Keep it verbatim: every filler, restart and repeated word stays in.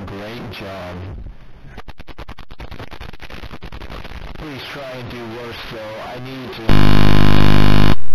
great job. Please try and do worse though. I need to...